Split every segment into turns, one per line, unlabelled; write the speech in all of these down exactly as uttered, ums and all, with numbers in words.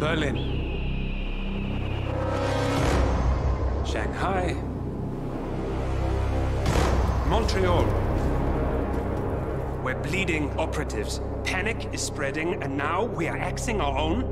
Berlin. Shanghai. Montreal. We're bleeding operatives. Panic is spreading, and now we are axing our own?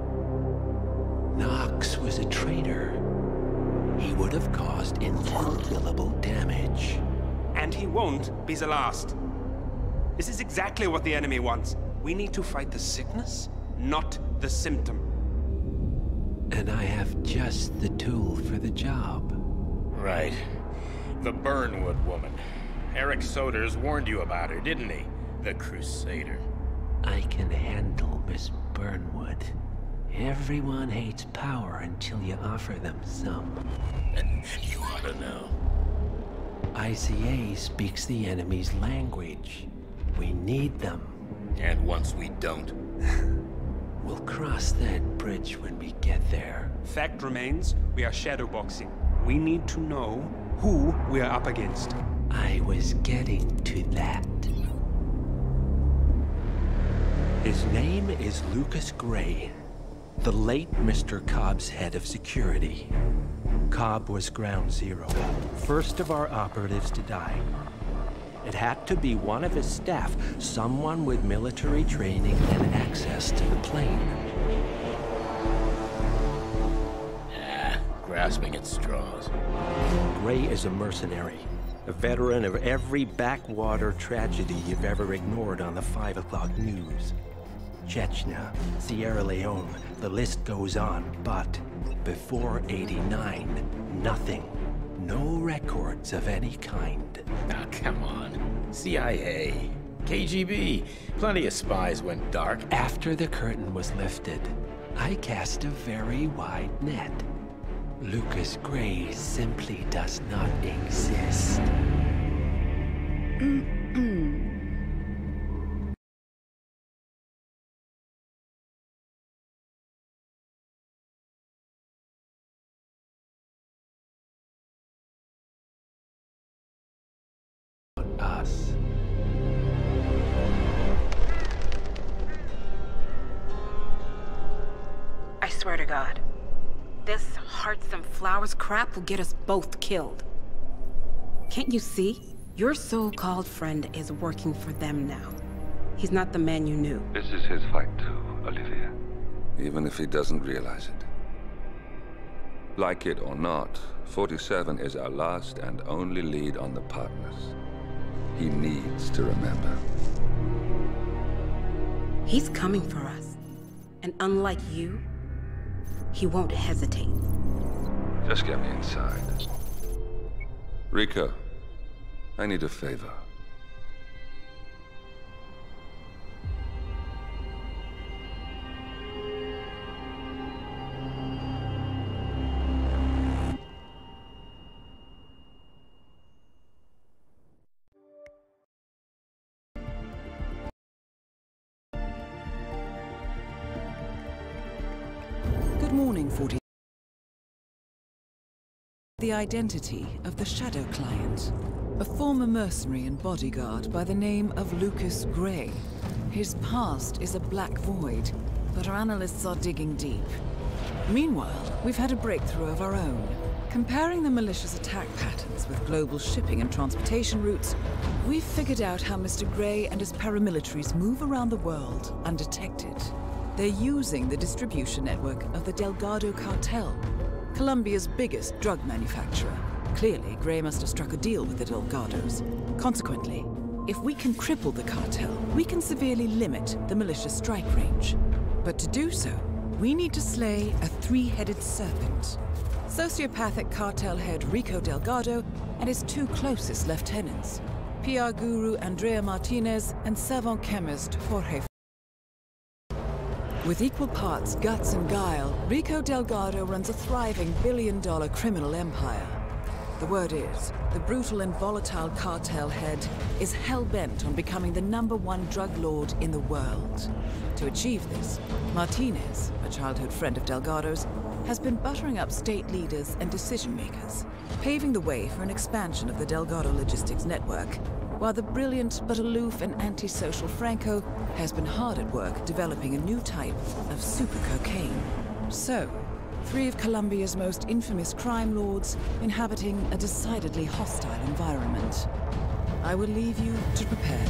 Knox was a traitor. He would have caused incalculable damage.
And he won't be the last. This is exactly what the enemy wants. We need to fight the sickness, not the symptom.
And I have just the tool for the job.
Right. The Burnwood woman. Eric Soders warned you about her, didn't he? The Crusader.
I can handle Miss Burnwood. Everyone hates power until you offer them some.
And you ought to know.
I C A speaks the enemy's language. We need them.
And once we don't?
We'll cross that bridge when we get there.
Fact remains, we are shadowboxing. We need to know who we are up against.
I was getting to that. His name is Lucas Gray, the late Mister Cobb's head of security. Cobb was ground zero, first of our operatives to die. It had to be one of his staff, someone with military training and access to the plane.
Ah, grasping at straws.
Gray is a mercenary, a veteran of every backwater tragedy you've ever ignored on the five o'clock news. Chechnya, Sierra Leone, the list goes on, but before eighty-nine, nothing. No records of any kind.
Ah, come on. C I A, K G B, plenty of spies went dark.
After the curtain was lifted, I cast a very wide net. Lucas Gray simply does not exist. Us.
I swear to God, this hearts and flowers crap will get us both killed. Can't you see? Your so-called friend is working for them now. He's not the man you knew.
This is his fight too, Olivia. Even if he doesn't realize it. Like it or not, forty-seven is our last and only lead on the partners. He needs to remember.
He's coming for us. And unlike you, he won't hesitate.
Just get me inside. Rico, I need a favor.
Good morning, forty. The identity of the Shadow Client. A former mercenary and bodyguard by the name of Lucas Gray. His past is a black void, but our analysts are digging deep. Meanwhile, we've had a breakthrough of our own. Comparing the malicious attack patterns with global shipping and transportation routes, we've figured out how Mister Gray and his paramilitaries move around the world undetected. They're using the distribution network of the Delgado Cartel, Colombia's biggest drug manufacturer. Clearly, Gray must have struck a deal with the Delgados. Consequently, if we can cripple the cartel, we can severely limit the militia's strike range. But to do so, we need to slay a three-headed serpent. Sociopathic cartel head Rico Delgado and his two closest lieutenants, P R guru Andrea Martinez and savant chemist Jorge. With equal parts guts and guile, Rico Delgado runs a thriving billion-dollar criminal empire. The word is, the brutal and volatile cartel head is hell-bent on becoming the number one drug lord in the world. To achieve this, Martinez, a childhood friend of Delgado's, has been buttering up state leaders and decision-makers, paving the way for an expansion of the Delgado logistics network, while the brilliant but aloof and antisocial Franco has been hard at work developing a new type of super cocaine. So, three of Columbia's most infamous crime lords inhabiting a decidedly hostile environment. I will leave you to prepare.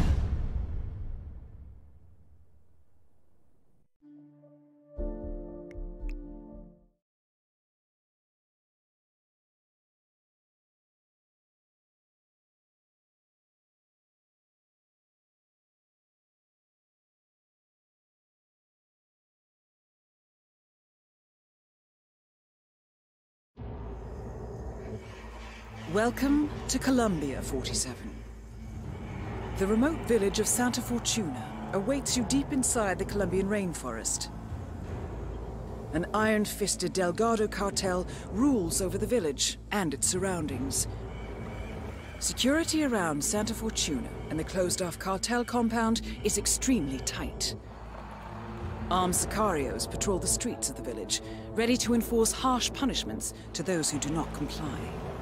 Welcome to Columbia, forty-seven. The remote village of Santa Fortuna awaits you deep inside the Colombian rainforest. An iron-fisted Delgado cartel rules over the village and its surroundings. Security around Santa Fortuna and the closed-off cartel compound is extremely tight. Armed sicarios patrol the streets of the village, ready to enforce harsh punishments to those who do not comply.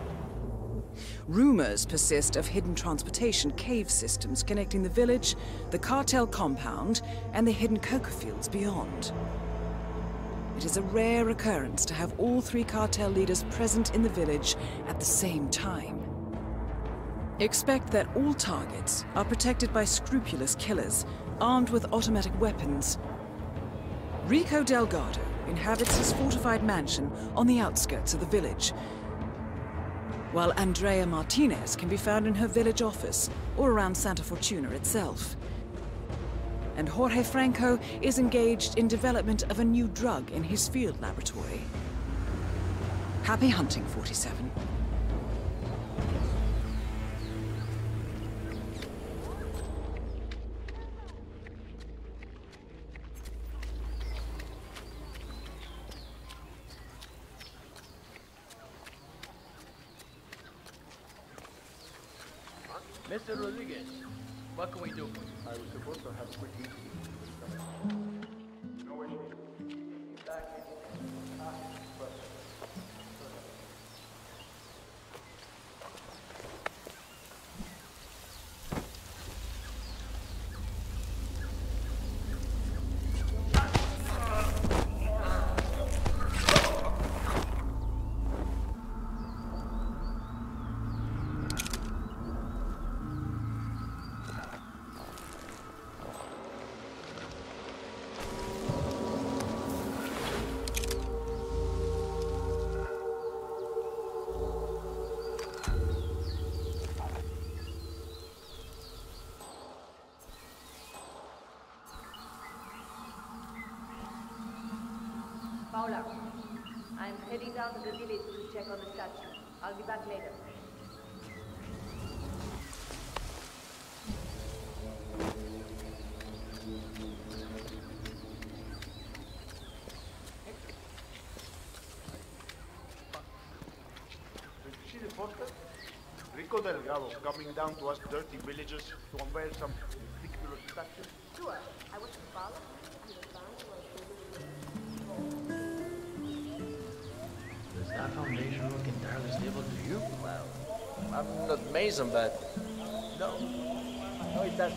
Rumors persist of hidden transportation cave systems connecting the village, the cartel compound, and the hidden coca fields beyond. It is a rare occurrence to have all three cartel leaders present in the village at the same time. Expect that all targets are protected by scrupulous killers, armed with automatic weapons. Rico Delgado inhabits his fortified mansion on the outskirts of the village, while Andrea Martinez can be found in her village office or around Santa Fortuna itself. And Jorge Franco is engaged in development of a new drug in his field laboratory. Happy hunting, forty-seven.
Mister Rodriguez, what can we do? I was supposed to have a quick meeting with someone. No issue. Back in. Ah, but...
Paula, I'm heading down to the village to check on the statue. I'll be back later.
Did you see the poster? Rico Delgado coming down to us dirty villagers to unveil some ridiculous statue.
Sure, I was Paula.
Does that foundation look entirely stable to you? Well, I'm not Mason, but no. No, it doesn't.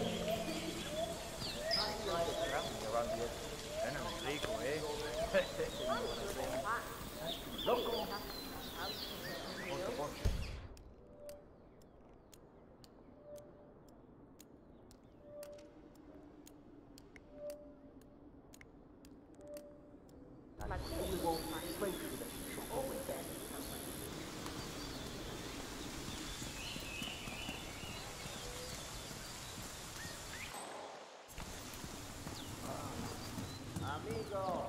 Around here. Rico, eh? Loco.
Amigo,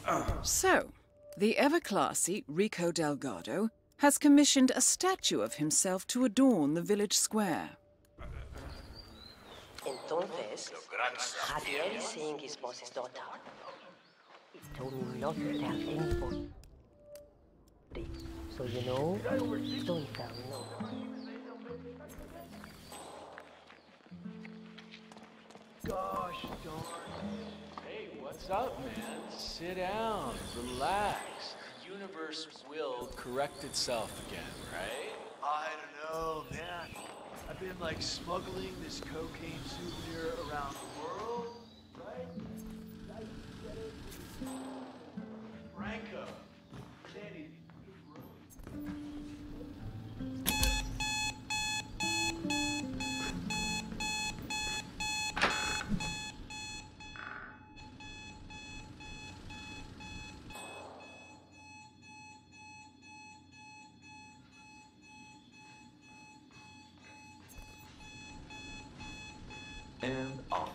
So, the ever-classy Rico Delgado has commissioned a statue of himself to adorn the village square.
Entonces, Javier is seeing his boss's daughter. He told me not to tell anybody. So you know, don't tell no one.
Gosh darn. Hey, what's up, man? Sit down, relax. The universe will correct itself again, right? I don't know, man. I've been like smuggling this cocaine souvenir around the world, right? Franco, Sandy.
And off.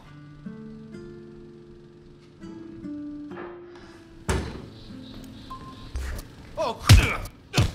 Oh, crap!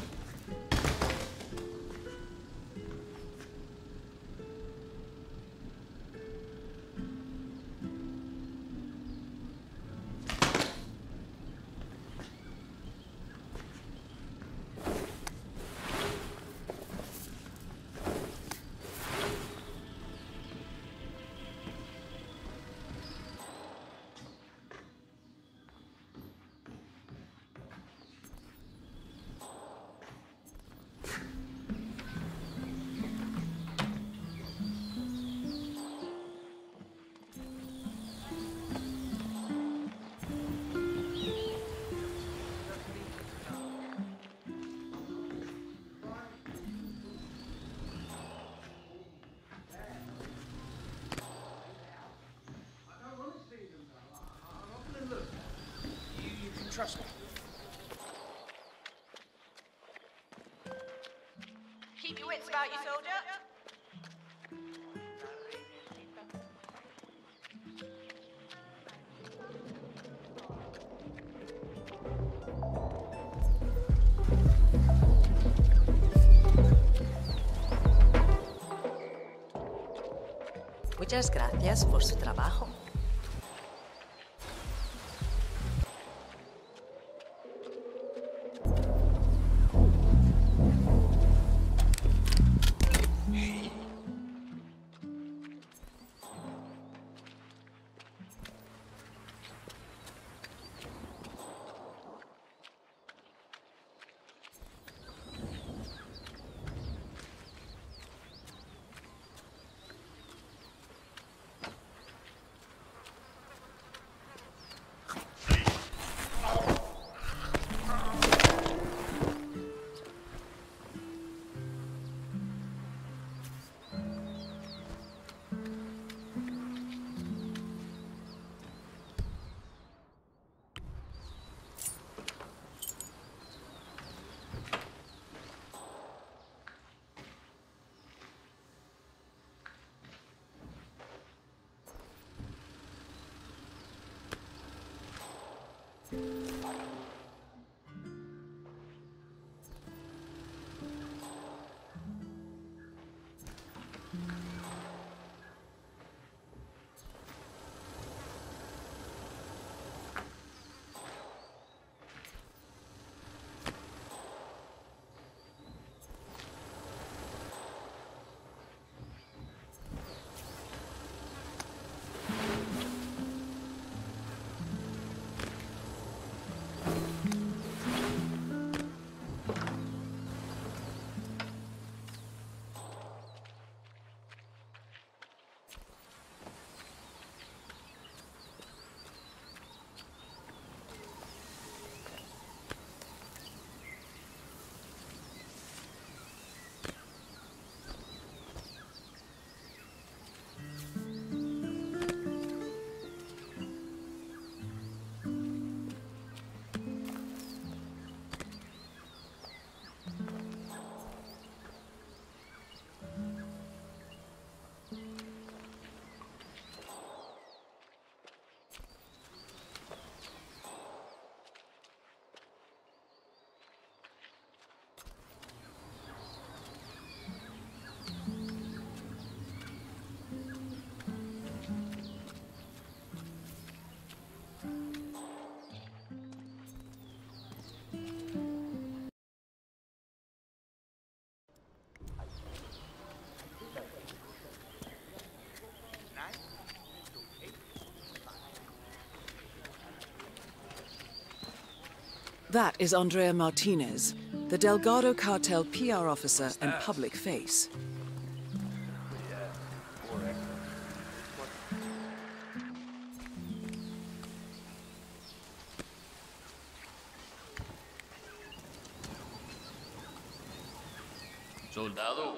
Trust me.
Keep your wits about you, soldier.
Muchas gracias por su trabajo.
That is Andrea Martinez, the Delgado cartel P R officer and public face.
Soldado.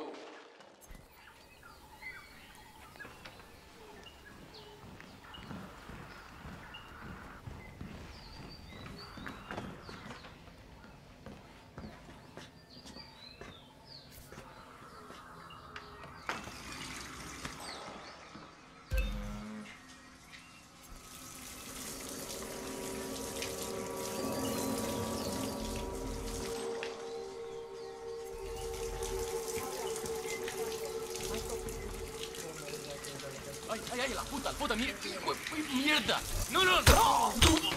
¡Ay, ay, ay! ¡La puta, la puta mierda! ¡Mierda! ¡No, no, no!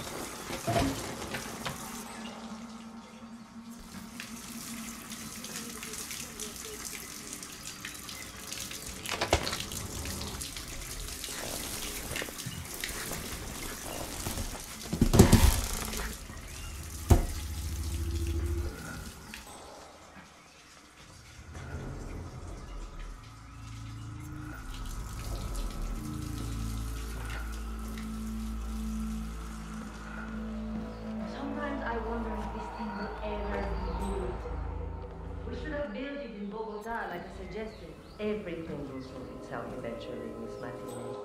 I wonder if this thing will ever be built. We should have built it in Bogota, like I suggested.
Everything will sort itself eventually, Miss Martinez.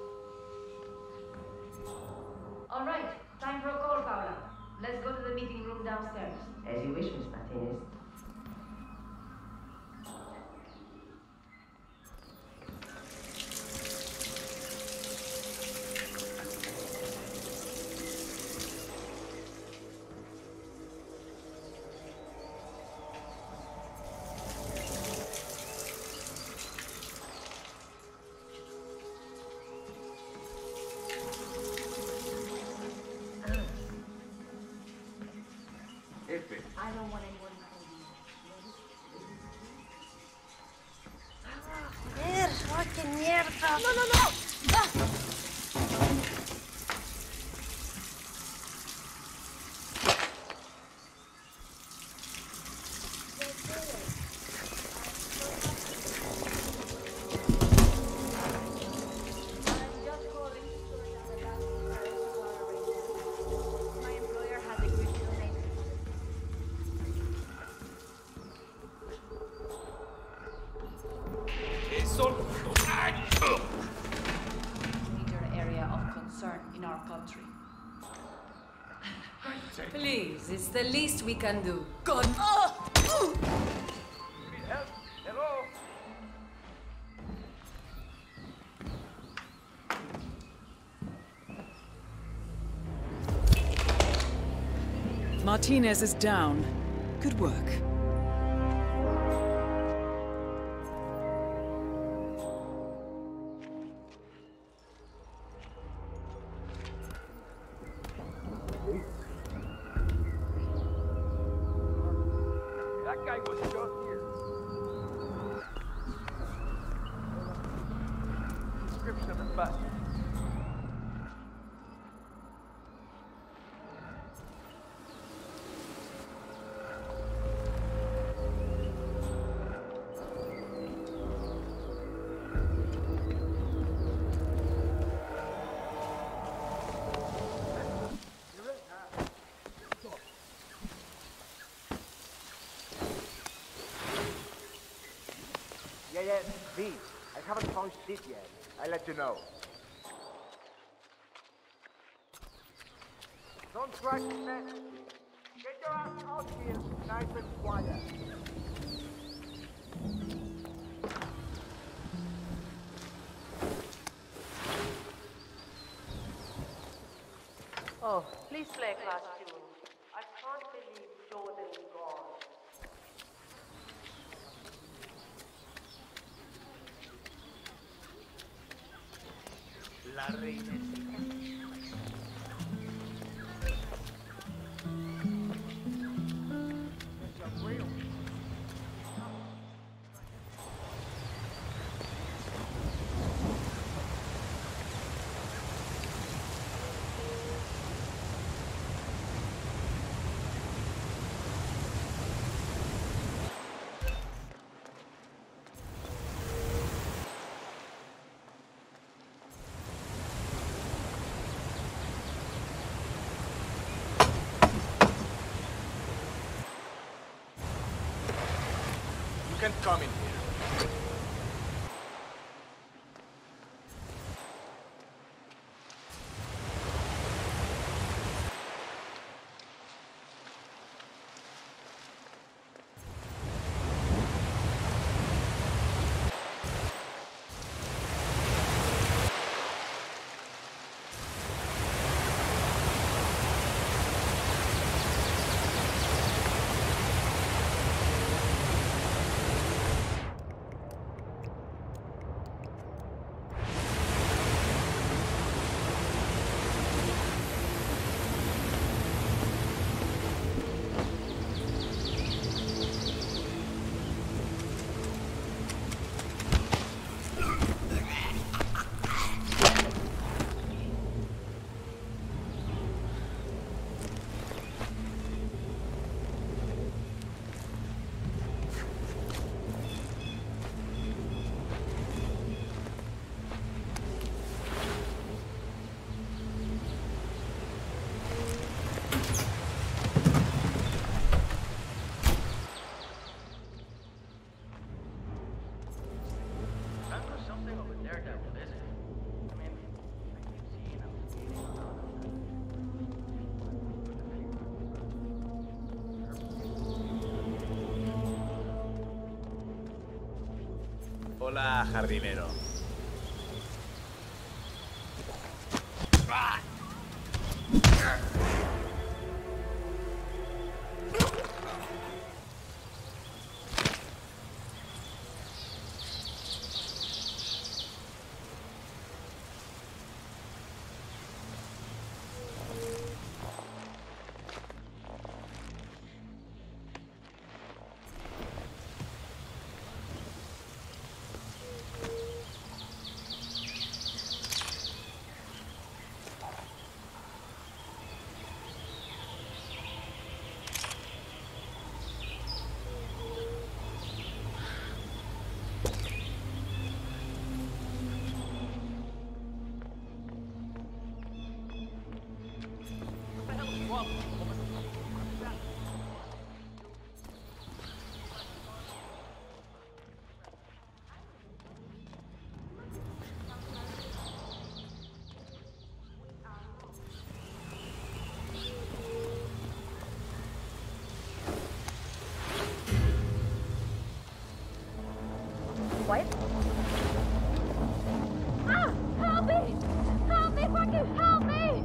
All right, time for a call, Paula. Let's go to the meeting room downstairs.
As you wish, Miss Martinez.
I don't want anyone to
¡Joder, qué mierda! ¡No, no, no!
area of concern in our country. Please, it's the least we can do. God! Oh!
Hello?
Martinez is down. Good work.
That guy was just here. Description of the bus. Yeah, yeah, V. I haven't found shit yet. I'll let you know. Don't try to mess. Get your ass out here, nice and quiet.
Oh, please play a class tune. I can't believe Jordan's gone.
La reina.
can't come in here.
Hola, jardinero.
What? Ah! Help me! Help me! Fucking help me!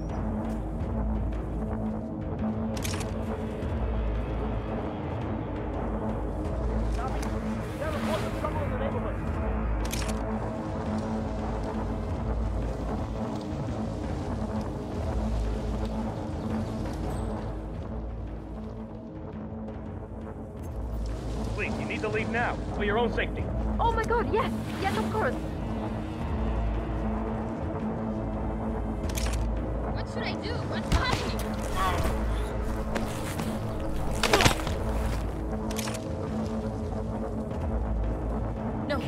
There are reports of trouble in the neighborhood.
Please, you need to leave now, for your own safety.
Oh my god, yes! Yes, of course!
What should I do? What's happening?
No.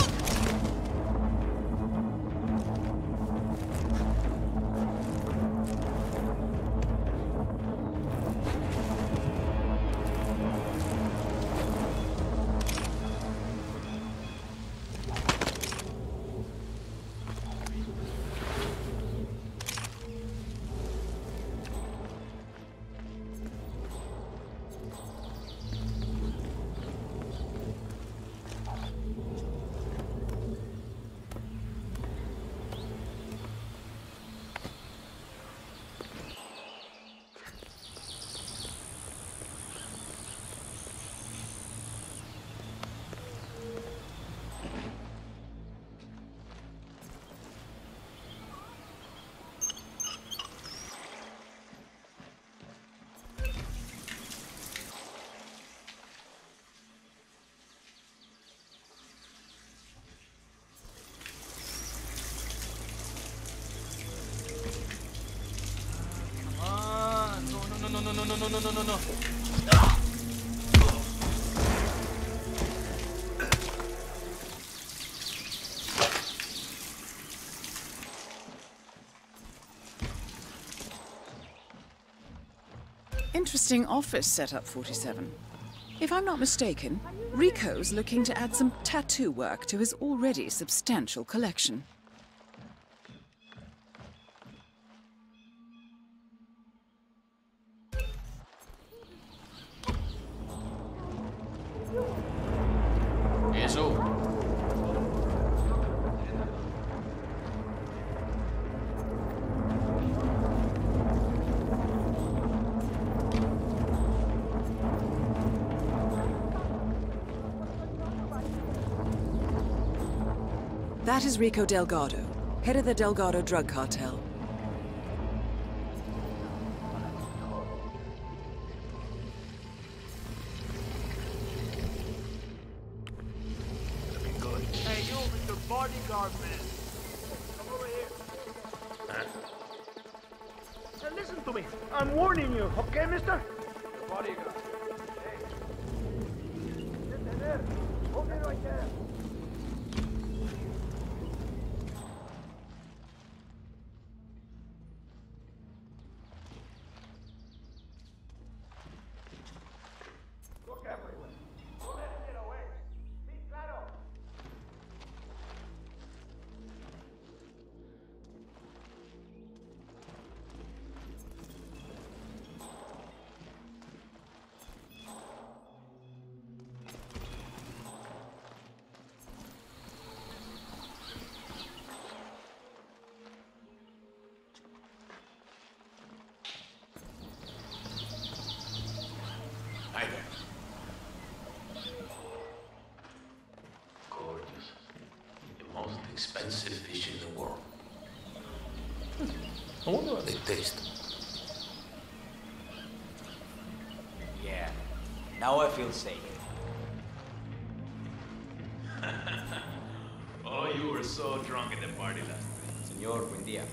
No, no, no, no, no, no, no, no, no.
Interesting office setup, forty-seven. If I'm not mistaken, Rico's looking to add some tattoo work to his already substantial collection.
Eso.
That is Rico Delgado, head of the Delgado drug cartel.
Hey, you, Mister Bodyguard man. Come over here.
Huh?
Hey, listen to me. I'm warning you, okay, mister? The bodyguard. Hey. Sit there. Hold it right there. Look everywhere. Don't let him get away. Be claro.
Hi there. Gorgeous. The most expensive fish in the world. I wonder how they taste.
Yeah. Now I feel safe.
Oh, you were so drunk at the party last night.
Senor, buen día.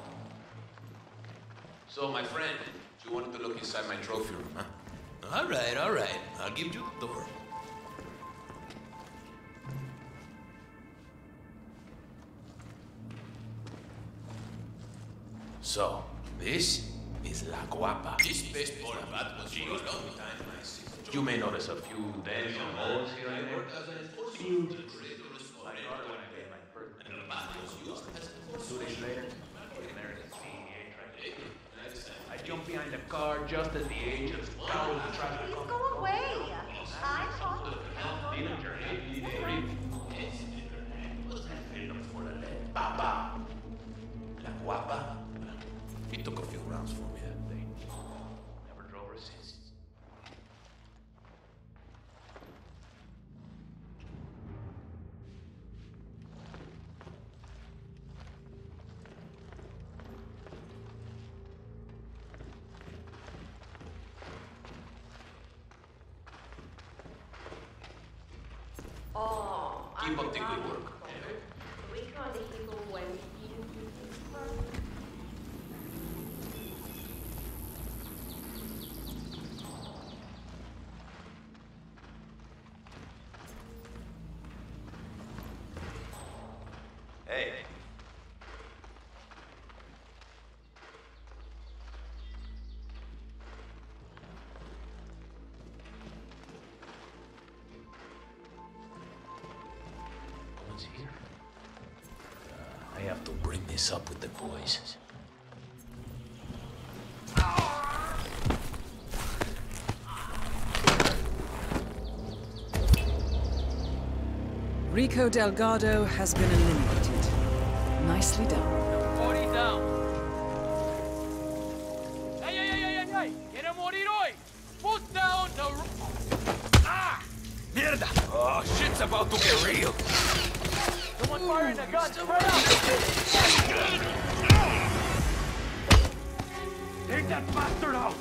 So, my friend, you wanted to look inside my trophy room, huh? All right, all right. I'll give you the door. So, this is La Guapa. This baseball bat was for a long time, I see. You may notice a few dents and holes here and there. Two days later, the American C I A tried to I jumped behind the car just as the agent scowled the traffic.
Please go away. I'm talking.
Papa. La Guapa. He took a few rounds for me that day. Never drove her since.
Oh,
Keep up the good work.
Rico and the people went into Pittsburgh.
Hey.
No one's here. Uh, I have to bring this up with the boys.
Rico Delgado has been eliminated. Nicely done.
forty down. Hey, hey, hey, hey, hey, hey! ¡Quiere morir hoy! Put down the... Ah!
Mierda! Oh, shit's about to get real.
Someone firing a gun. Spread out.
Take that bastard out!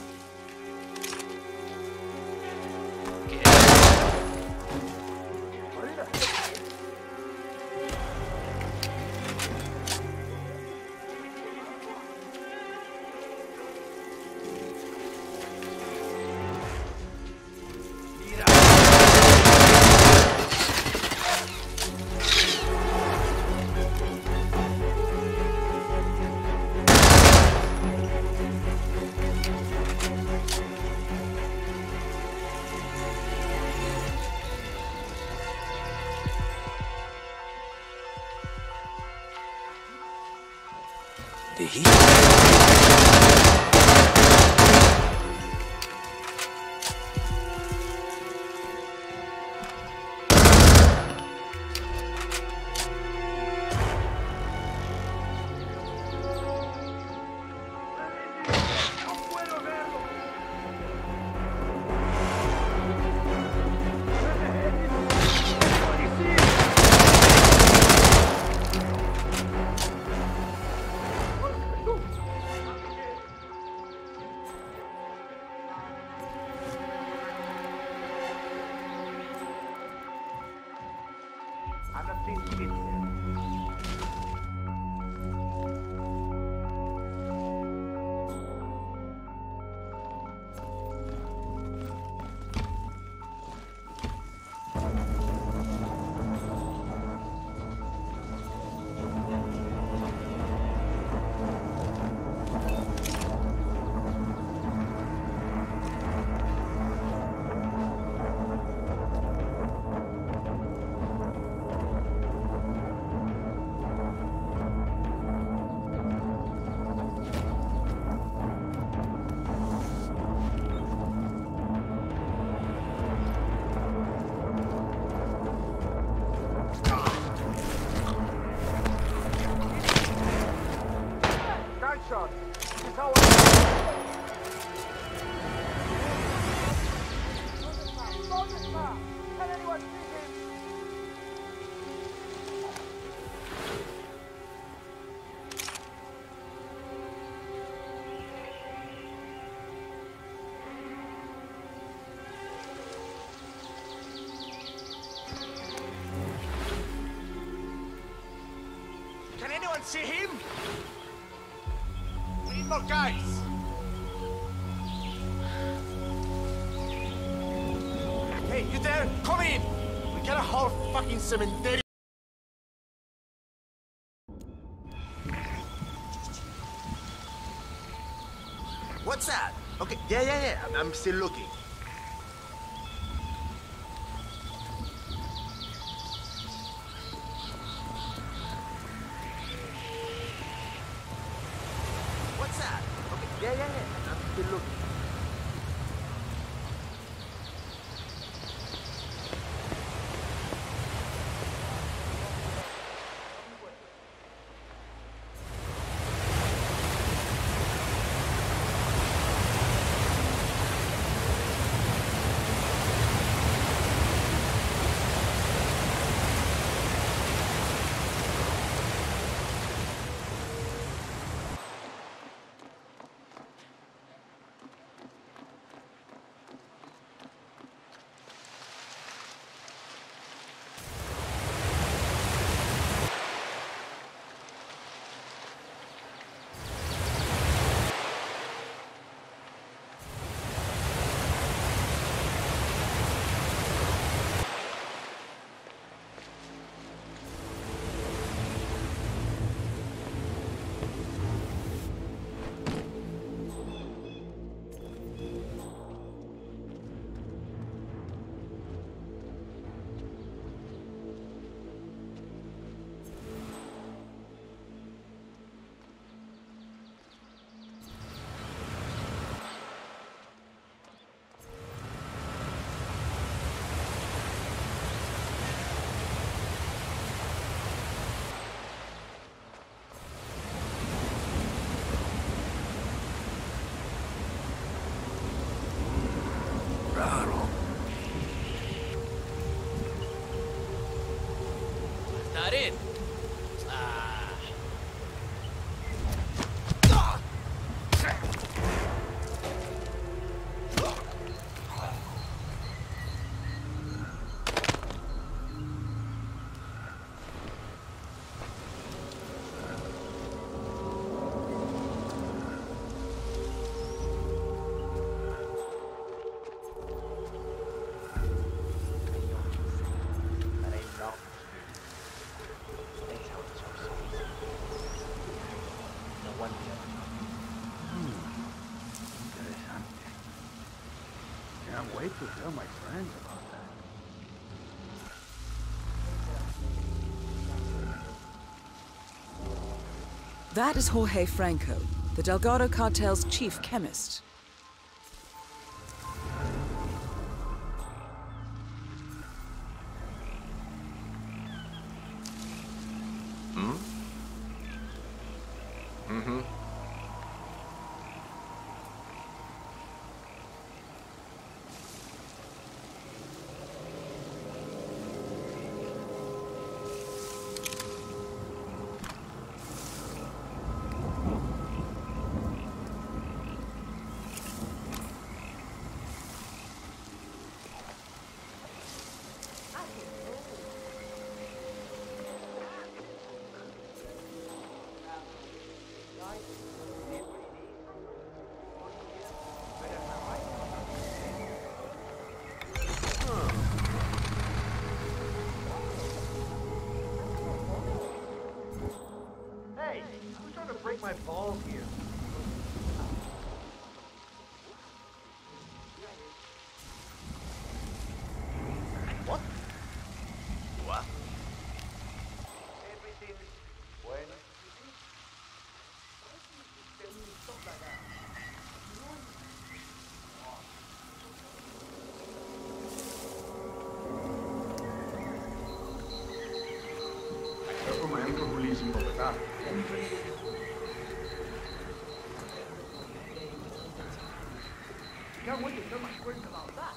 Did he?
See him? We need more guys. Hey, you there? Come in. We got a whole fucking cemetery. What's that? Okay, yeah, yeah, yeah. I'm, I'm still looking. Yeah, yeah, yeah. I'm still looking.
Not in. Ah.
Can't wait to tell my friends about that.
That is Jorge Franco, the Delgado cartel's chief chemist.
Hmm? Mm-hmm.
My balls here. What? What? Everything when stuff like that. Careful, my uncle release in Bogota. Can't wait to tell my friends about that.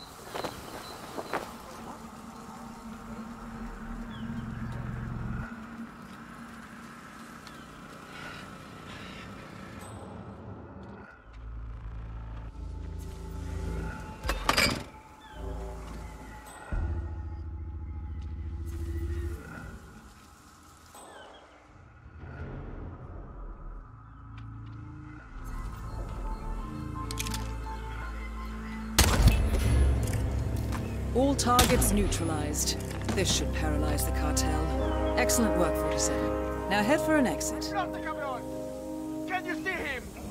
All targets neutralized. This should paralyze the cartel. Excellent work, forty-seven. Now head for an exit.
Can you see him?